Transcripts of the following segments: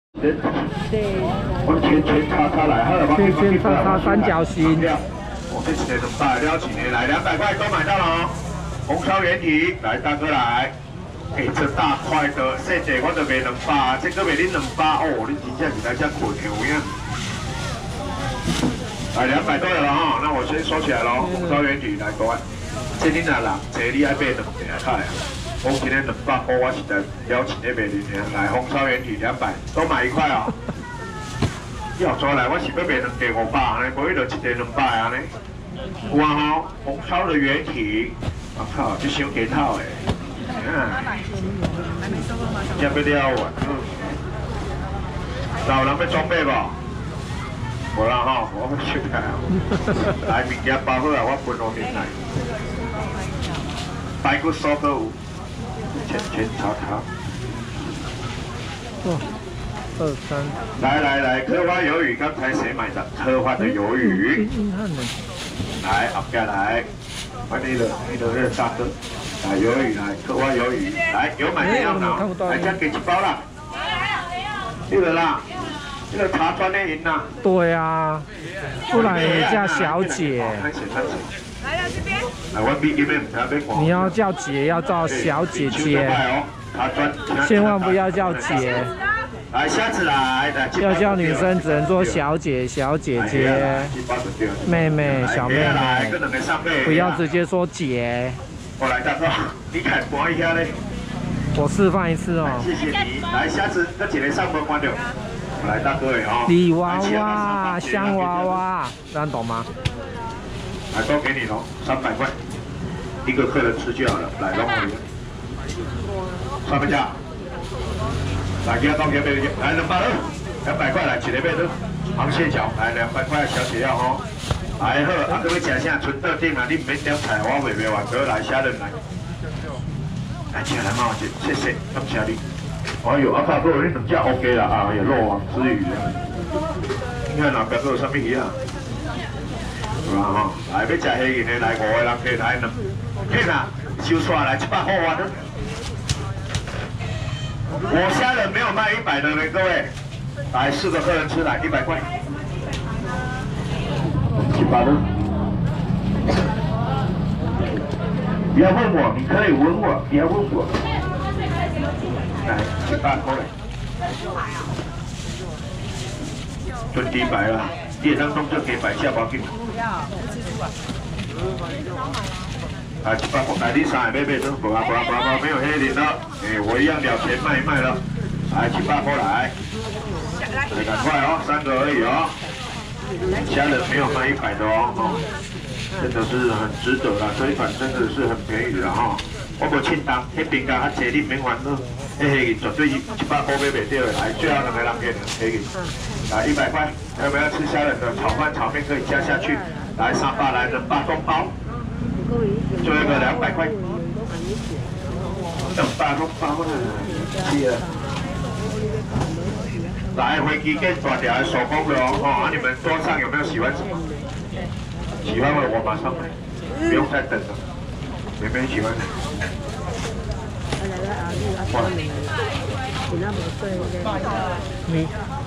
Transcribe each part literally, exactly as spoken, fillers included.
对。 我圈圈叉叉来，好了，我圈圈叉叉三角形。 我这几年怎么办？了几年来两百块都买到了哦。红烧原体，来大哥来。哎，这大块的，细姐我都卖两百，这个卖你两百哦，你真正是来这困有影。来两百对了哈，那我先收起来喽。红烧原体来各位，这你若人坐你爱买两个卡呀。我今天两百块，我是在了钱那卖你尔。来红烧原体两百，都买一块哦。要抓来，我是要卖两个五百呢，无伊就一个两百安尼。有啊吼，红烧的原体，我靠，这伤鸡头诶。 啊，吃不了啊！老人要装备不？无啦吼，我要收起来。来物件包好啊，我分我面来。排骨烧都有，圈圈叉叉。 哇，二三。 来来来，刻花鱿鱼，刚才谁买的？刻花的鱿鱼。 硬汉的。 来，后边来，换你的，你的那个大哥。 来鱿鱼来，刻花鱿鱼来，有买没有拿？来，再给几包啦。这个啦，这个茶砖的赢啦。 对啊，不然也叫小姐。 来了这边。来，我比这边不要被广。 你要叫姐，要叫小姐姐。 茶砖。 千万不要叫姐。 来，下次来，来。 要叫女生只能做小姐、小姐姐、妹妹、小妹妹，不要直接说姐。 我来大哥，你看播一下嘞。 我示范一次哦。 谢谢你，来下次跟姐姐上班关掉。来大哥哎哦。 礼娃娃、香娃娃，这样懂吗？ 来都给你喽，三百块，一个客人吃就好了。来，拢我三百价。来，给他到给别来两百二，两百块来，一个买都螃蟹脚，来两百块小姐要哦。 来好，啊，各位食啥？纯特定啊，你唔免点菜，我卖卖完，过来虾仁来。来，请来嘛，谢谢，感谢你。哎呦，啊，卡哥，你两只 OK 啦，啊，有漏网之鱼啊。你看哪边有啥物鱼啊？有啦吼，来要食虾仁的，来五个人可以来两，骗啊，收煞来一百块啊！我虾仁没有卖一百的呢，各位。来四个客人吃，来一百块。 一百的，不要问我，你可以问我，不要问我。来，一百块来。准底白了，叶当中就可以摆下包进。不要，来一百块，来你三个买买都无啊无啊无啊没有黑零的，哎，我一样了钱卖一卖了。来一百块来，来赶快哦，三个而已哦。 虾仁没有卖一百的哦，哦，真的是很值得啦，这一款真的是很便宜的哈。我无称重，迄边加较济，你免烦恼。迄黑绝对一百块买袂到的，来，最后两个人给你黑给，来一百块，要不要吃虾仁的炒饭、炒面可以加下去。来三百来两百公包，最后一个两百块，两百公包了，是啊。 来，飞机跟大条手工的哦，哦，啊，你们桌上有没有喜欢什么？喜欢的我马上买，不用再等了。有没有喜欢的？哇！ 你。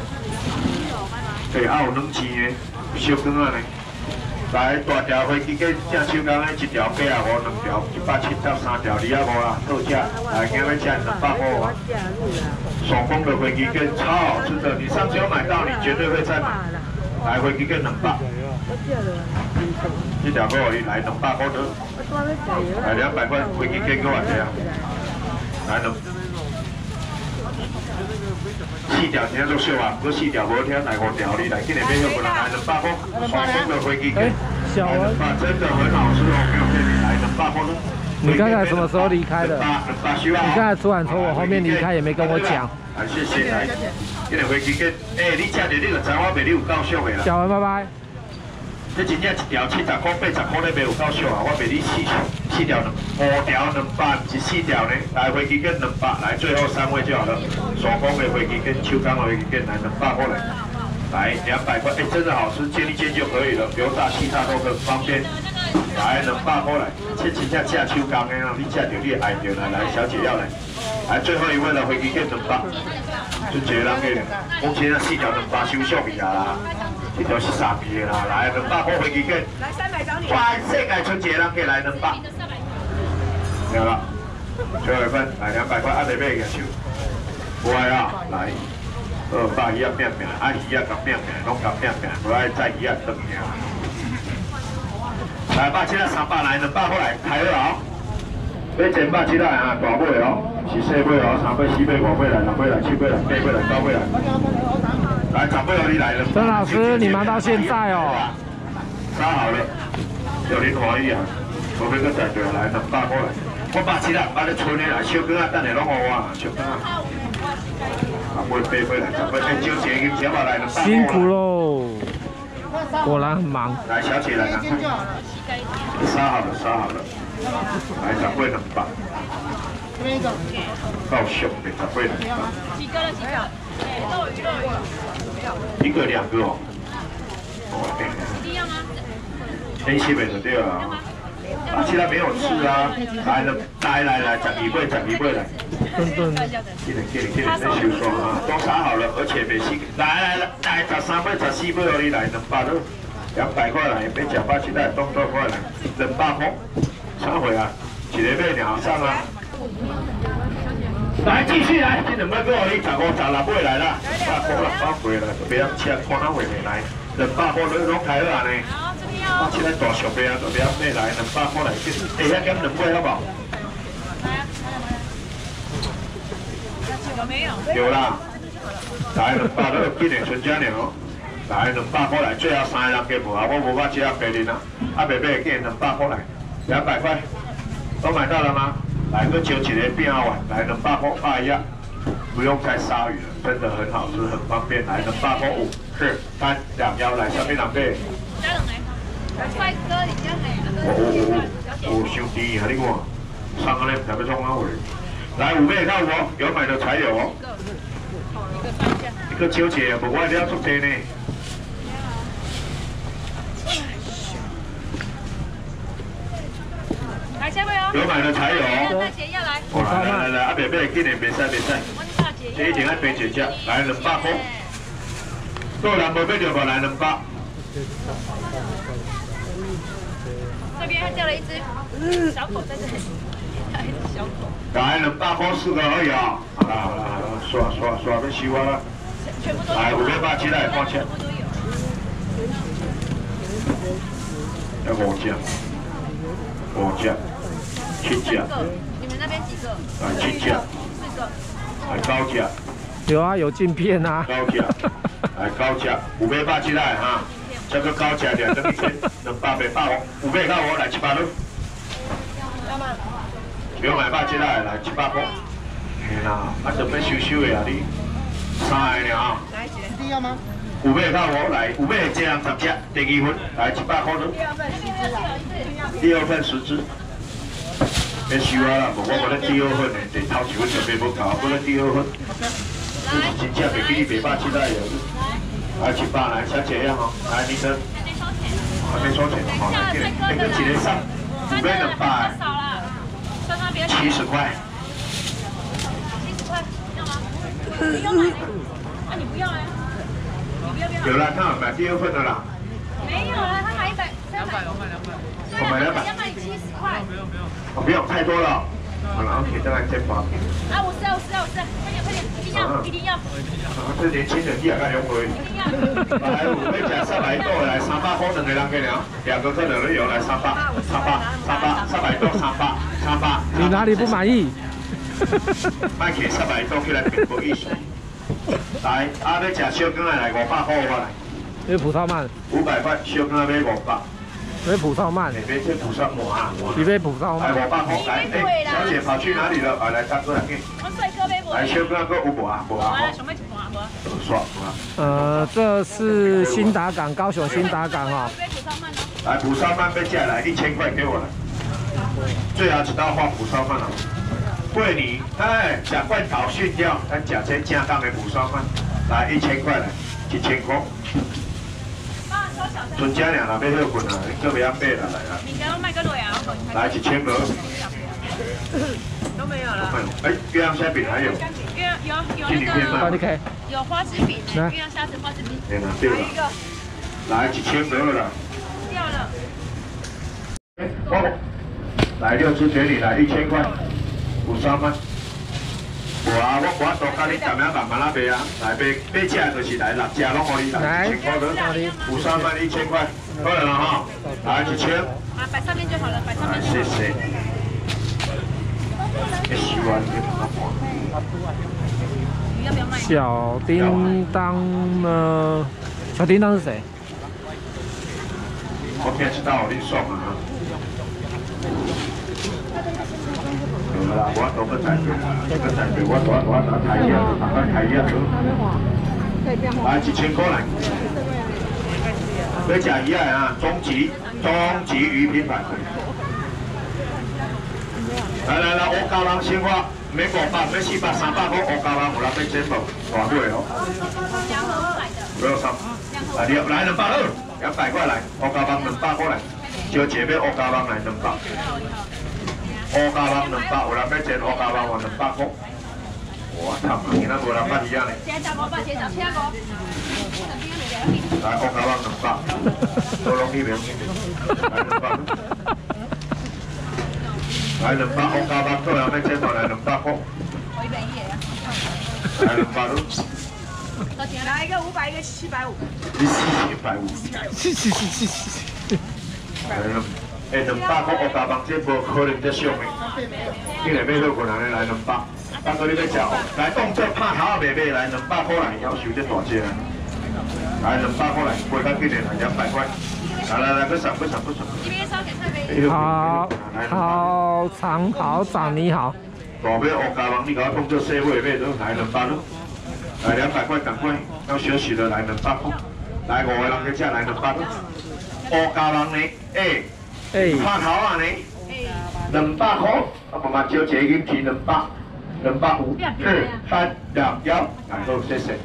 对，还有两钱的，小羹啊呢。来，大条飞机跟正手工的一条八啊五，两条一百七十三条二啊五啦，特价。来，今日价两百五啊。 手工的飞机羹超好吃的，你上次有买到，你绝对会再买。来，飞机羹两百，一条给我来两百块的，来两百块飞机羹给我这样，来两，四条今天都少啊，嗰四条无听，来五条你来，今年买要不然来两百块，手工的飞机羹，来两百真的很好吃哦，没有骗你，来两百块的。 你刚才什么时候离开的？你刚才突然从我后面离开，也没跟我讲。 啊，谢谢来，今日飞机跟，哎，你吃着你就知我卖你有够俗的啦。 小文，拜拜。 这真正一条七十块、八十块咧卖有够俗啊！我卖你四四条两，五条两百，是四条呢。来飞机跟两百，来最后三位就好了。手工的飞机跟手工的飞机跟来两百块来，来两百块，哎，真的好吃，煎一煎就可以了，油炸、细炸都很方便。 来两百块来，这真正正手工的哦，你吃到你爱着来，来小姐要来，来最后一位了，飞机券两百。 春节人给，目前啊四条两百收束去啊啦，一条是三皮的啦，来两百块飞机券，全世界春节人给来两百，有了，最后一份来两百块，阿妹妹嘅手，不爱啊，来。 二百一啊变变，啊鱼啊咁变变，拢咁变变，不爱再鱼啊等下。来百七啊，三百来，两百过来，开了哦。要前百七来啊，大尾哦，是小尾哦，三尾、四尾、五尾来，六尾来，七尾来，八尾来，九尾来。来十尾哦，你来了。 曾老师，你忙到现在哦。 杀好了，有您欢喜啊，我要搁在对来，两百过来。我百七啊，把你存起来，小哥啊，等下拢好我，小哥啊。 辛苦喽，果然很忙。 来，小姐来拿。杀好了，杀好了。来，十块两百。够凶的，十块两百。几个了？几个？肉鱼，肉鱼。一个两个哦。一定要吗？先七百就对了。啊，其他没有吃啊。来了，来来来，十二位，十二位来。 顿顿， 给你给你给你再收双啊，都杀好了，而且没洗。来来来，来十三杯、十四杯哦，你来两百六，两百块来，别假八七袋，动作快来，两百块，啥回啊？一个买两上啊。来继续来，这两百个你十五、十六杯来啦，百块六百回来，不要切看哪回没来，两百块你拢开了呢。八七袋大小杯啊，就不要买来，两百块来，下遐减两杯好不好？ 有没有？有啦，来两百都今年春节了哦，来两百块来，最后三个人给无啊，我无法接啊别人啊，啊伯伯给两百块来，两百块，都买到了吗？来个九几个变好碗，来两百块八一，不用再杀鱼了，真的很好吃，很方便，来两百块五四三两幺来，下面两倍。加两来，帅哥你加哪？我我我兄弟啊，你看，三个人特别重要位。 来五倍到我，有买的才有哦。一个纠结，不过要做这呢。来下面哦。有买的才有哦。来来来来，阿伯伯，今年别使别使。这一定要平姐姐，来两百块。多人无买就无来两百。这边还掉了一只小狗在这里。 小狗，来两百块四个而已啊！好了好了好了，刷刷刷要收啊了。来五百八七来放钱。要五只，五只，七只。你们那边几个？来七只。四个。来九只。 有啊，有镜片啊。 九只，来九只，五百八七来哈。这个九只两等一千，两百八百五，五百到我来七八六。要吗？ 有买百七来来七八块，嘿啦，啊准备收收的啊你，三个了。来一个，你要吗？五百到我来，五百这样十只，第二份来七八块咯。第二份十只。别收啊啦，无我无咧第二份的，第头一份就袂无搞，我咧第二份。来，真正袂比你卖百七来有。来七八来，小姐样哦，来你的。还没收钱，好来，给那个几连上，五百两百。 七十块，七十块，要吗？不用买，啊你不要哎，你不要不要。有了，他买第二份的啦。没有了，他买一百，两百，我买两百。我买两百。要买七十块。不用不用。哦不用，太多了。好了 ，OK， 再来再发。啊五十啊五十啊五十，快点快点，一定要一定要。啊，这年轻人第二个优惠。一定要。来，我们讲三百多，来三百块两个人给了，两个客人都有来三百，三百三百三百多三百。 你哪里不满意？ 卖起三百多起来并不意思。来，啊，要吃小羹的来五百块我来。 这葡萄曼。五百块，小羹买五百。 这葡萄曼。 你别吃葡萄mua啊。 你别葡萄曼。 来五百块，来，哎，小姐跑去哪里了？啊，来大哥来给。我帅哥买来，小羹那个五百啊，五啊。来，想买一盘无？爽啊。 呃，这是新达港，高雄新达港哦。 来，葡萄曼被下来一千块给我来。 最好一道放蒲烧饭哦，桂林哎，假罐头训掉，咱假这正当的蒲烧饭，来一千块来，一千块。存家俩啦，要好困啊，你个不要买啦来啦。来一千个， 都没有了。 哎，鸳鸯虾饼还有。 鸳鸯有有那个。 好，你可以。 有花枝饼，鸳鸯虾子花枝饼。 对了，对了。 还有一个。 来一千得了。 掉了。 我来六只给你来一千块，有三万。无啊，我我多甲你十两万慢慢卖啊，来买买只就是来六只，拢可以来一千块的，有三万一千块，好了哈，来一千。 啊，摆上面就好了，摆上面。 谢谢。喜欢的。 要不要卖？ 小叮当呢？小叮当是谁？ 我骗知道你送啊。有啦，我都不在对啦，这个在对，我我我拿台页，拿个台页去。来一千块来。要吃鱼啊，终极终极鱼品牌。来来来，乌胶囊鲜花，免五百，免四百，三百块乌胶囊，有人要捡无？大尾哦。 两盒五百的。 不要三。来两来两百二，两百块来，乌胶囊两百块来，就前面乌胶囊来两百。乌胶囊两百，有人要捡乌胶囊，我两百块。我操，今仔无人捌鱼啊呢。 先十五百，先十七个。 来乌胶囊两百，都拢去名。来两百。来两百乌胶囊，做人要捡到来两百块。 我一百一啊。 来两百六。 来一个五百，一个七百五。 你四百五。 是是是是是。 来两，诶，两百块乌胶囊，这无可能得上的。今日买好困难的来两百，当做你要食哦。来当做拍头也袂买，来两百块来，要求这大只啊。来两百块来，买到几年来两百块。来来来，不上不上不上。 一边烧给特别。 好，好长好长，你好。 大尾乌胶囊，你给我当做小尾买都来两百咯。来两百块赶快，要休息的来两百块。来五个人去吃来两百咯。乌胶囊呢？诶，拍头啊呢？两百块，啊慢慢少一银钱两百，两百五、二、三、两、幺，来好，谢谢。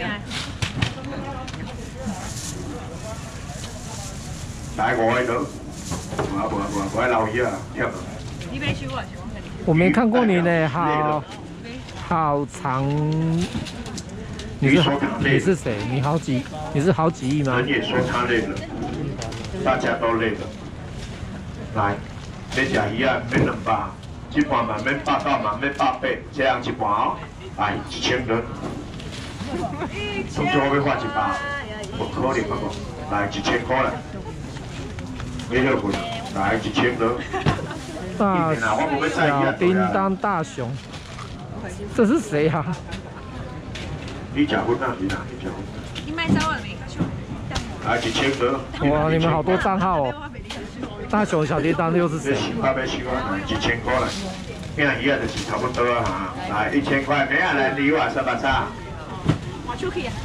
来五个都，我我我我老鱼啊，跳。 你别修啊， 我没看过你呢，好，好长。你是你是谁？你好几？你是好几亿吗？ 人也说他累了，大家都累了。来，要吃鱼啊，免两百，一盘嘛免百九嘛免百八，这样一盘哦，来一千多。从最后要花一百，不可能啊个，来一千块来。没有混，来一千多。 大小叮当大熊，这是谁啊？ 你吃荤啊？你哪？你吃荤？ 你卖烧了没？ 来一千多。 哇，你们好多账号哦。大熊小叮当又是谁？ 八百七万，来一千块来。变鱼啊，就是差不多啊哈。来一千块，没啊来理我三百三。 我出去啊。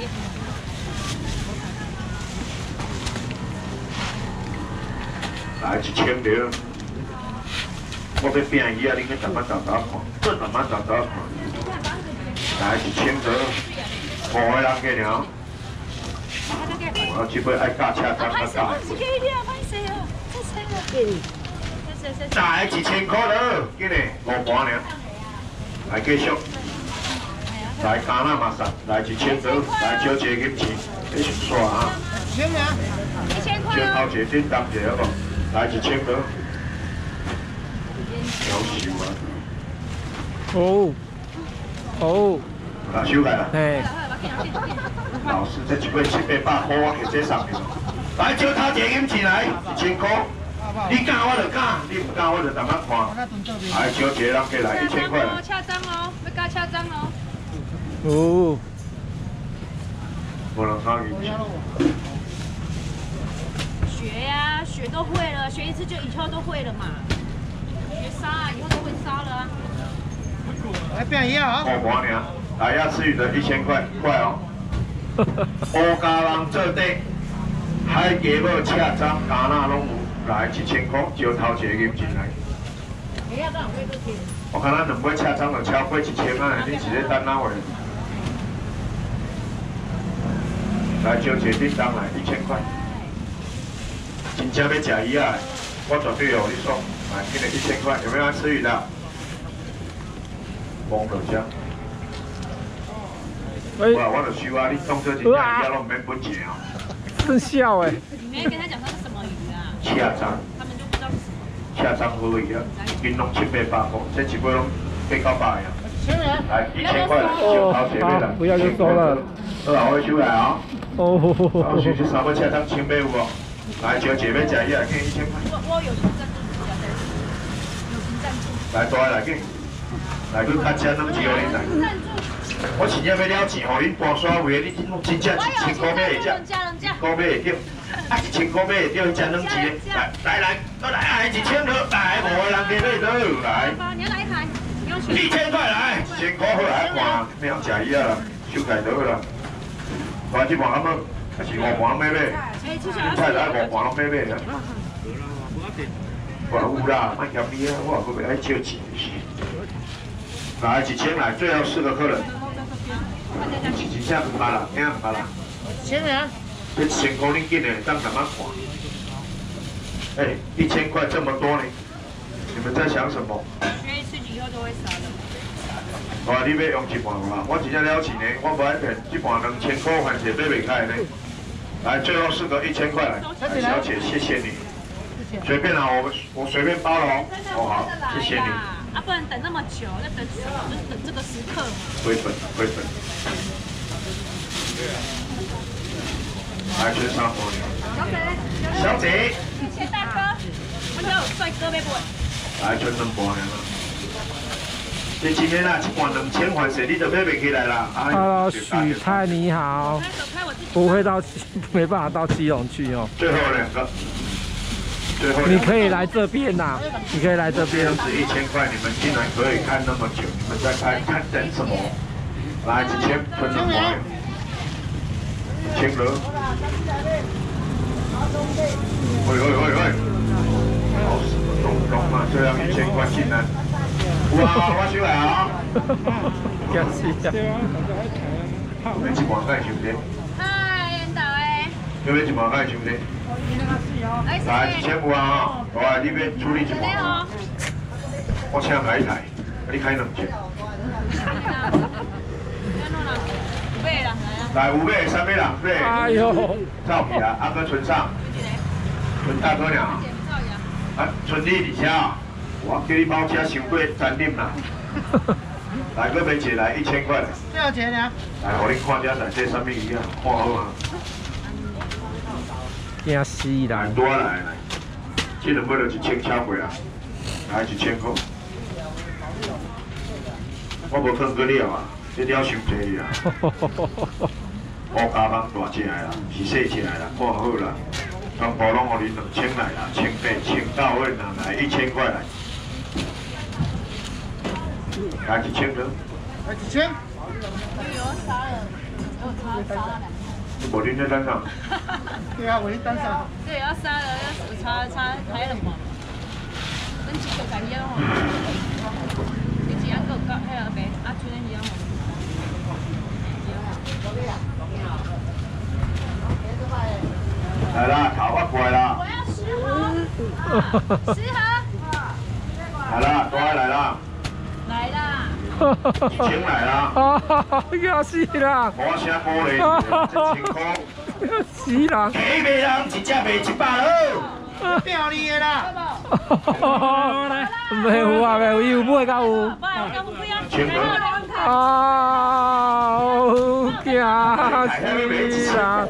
来一千六。我要变鱼啊，你去慢慢找找看，再慢慢找找看。来一千多，五个人给了。我这边爱加车站加加。来一千块了，今日五盘呢。来继续。来加纳马上，来一千多，来少一个银钱，你先刷啊。 一千两。一千块。 少头一叮当一个好不？来一千多。有手啊！ 哦哦， 拿手来啦！ 哎， 老师，这一杯七八百块，我给这上去。来，少头一个银钱来，一千块。你敢我就敢，你不敢我就慢慢看。来，少一个人给来一千块。 掐章哦，要加掐章哦。 哦。 不能讲银钱。 学呀，学都会了，学一次就以后都会了嘛。学杀啊，以后都会杀了啊。 来变一样啊！ 五盘呢，来要吃鱼的一千块，快哦。乌家人做底，海鸡母、赤章、加纳拢有，来一千块，少头一个银钱来。我看咱两杯赤章就超过一千啊，你是咧等哪位？来少一个叮当来一千块。真正要吃鱼啊，我绝对有你送。来，给你一千块，有没有人吃鱼的？ 懵了这。 哎， 哇，我就收啊，你动作真正伊拢唔免本钱哦。 真笑哎！ 你没跟他讲它是什么鱼啊？ 车章， 他们就不知道是什么。 车章好鱼啊，银龙七八百块，这一杯拢八九百呀。来，一千块来，就好前面了。 不要就收了。 好啦，我收来啊。 哦。 好，是这三尾车章千八有无？来，小姐妹食伊来，给一千块。 我我有评赞助，有评赞助。 来，大来给，来去较钱两支互你来。我真正要了钱，互恁搬沙位，你真正一千块买会只，块买会着，啊一千块买会着，只两支的。来来来，都来来一千落，来五个人加买倒来。 你要来一台， 一千块来，千块好来换，咩人食伊啊啦，收开倒啦。我这盘阿么，还是五盘买买，你菜来五盘拢买买啊。我有啦，莫嫌你啊，我也不爱借钱。来一千来，最后四个客人。真正唔捌啦，听唔捌啦。 千元。 这千块你紧的，当慢慢看。哎，一千块这么多呢，你们在想什么？ 学一次以后都会杀的。 我你要用一半嘛？我真正了钱呢，我不爱骗，一半两千块还是买袂开呢。来，最后四个一千块来，小姐，谢谢你。随便啦，我我随便包了哦。哦好，谢谢你。 啊，不然等那么久，那等什么？就是等这个时刻嘛。 回本，回本。来，全上火牛。小姐。 钱大哥，我家有帅哥没不？ 来，全两半了。这今天啦，一半两千块钱，你就买不起来啦。 Hello， 许太你好。不会到，没办法到基隆去哦。 最后两个。 你可以来这边呐，你可以来这边。 是一千块，你们竟然可以看那么久，你们在看看等什么？来，几千分两块，千了。喂喂喂喂！哦，懂懂嘛？这样一千块竟然，哇，我收来啊！ 感谢。 你一万块收的？ 嗨，领导诶。 要不要一万块收的？来一千五啊！好啊，你要处理一半。我请来一台，你开两千。来五倍、三倍两倍。 哎呦！ 照片啊，阿哥存上。存大哥俩。啊，存你底下，我叫你包车伤过三点啦。来个妹姐来一千块。 多少钱呢？ 来，我你看一下这上面一样，看好吗？ 惊死人！ 多来来，这两尾就一千超过啦，来一千块。我无放过了啊，这了伤济啊。乌加网大只来啦，是细只来啦，看好啦。全部拢互你两千来啦，千八、千到位啦，来一千块来。来一千了。 来几千？ 有杀了，有杀杀了两。 无恁在单上。 对啊，我一单上。 对，要杀了，要差差开了嘛。跟几个改一样哦。你几样够够，还有呗，啊，出那一样哦。 来啦，头发过来啦。 我要十盒，十盒。 来啦，多来啦。 来啦。 一千来啦。 啊，要死啦！ 我声玻璃，一千块。 要死人！ 起卖人一只卖一百喽。 掉你的啦！ 没有啊，没有，有买到有。 千块。 啊，惊死啦！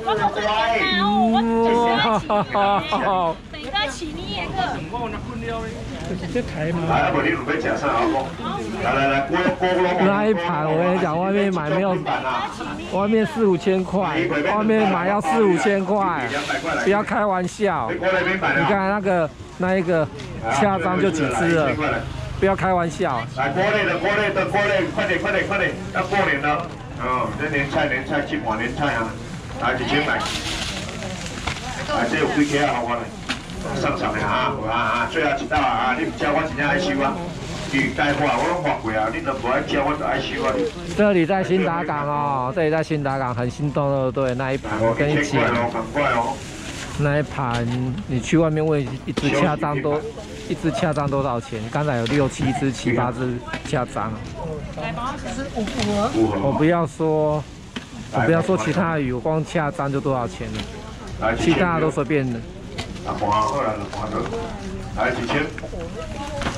哇！ 等一下起你一个。 这台嘛。 来，不，你准备吃啥好不？来来来，锅锅锅。 那一盘我跟你讲，外面买没有，外面四五千块，外面买要四五千块，不要开玩笑。你看那个那一个下张就几只了，不要开玩笑。 来，锅类的锅类的锅类，快点快点快点，要过年了。哦，这年菜年菜，今晚年菜啊，来一千来。来，这有几颗啊？好我来。上上的哈，有啊啊，最后一道啊，你唔叫我真正爱收啊，鱼带货我拢发过啊，你都不爱叫我就爱收啊。 这里在新达港哦，这里在新达港很心动的，对那一盘我跟你讲，那一盘你去外面问一只恰当都一只恰章多少钱？刚才有六七只、七八只恰章。 是五符合。 符合。 我不要说，我不要说其他的鱼，我光恰章就多少钱了，其他都随便的。 啊，换好了，换了，来几千。